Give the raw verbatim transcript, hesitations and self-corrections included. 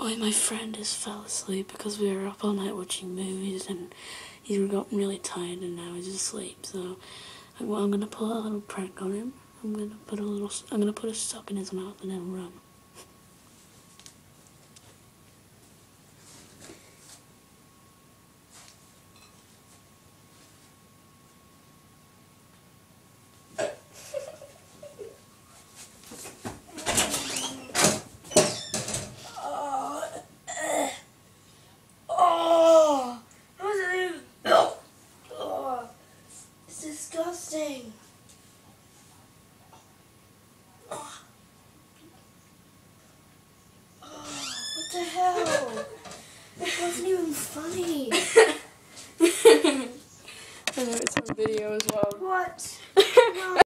Oh, my friend has fell asleep because we were up all night watching movies and he's gotten really tired and now he's asleep. So I'm, I'm gonna pull a little prank on him. I'm gonna put a little. I'm gonna put a sock in his mouth and then run.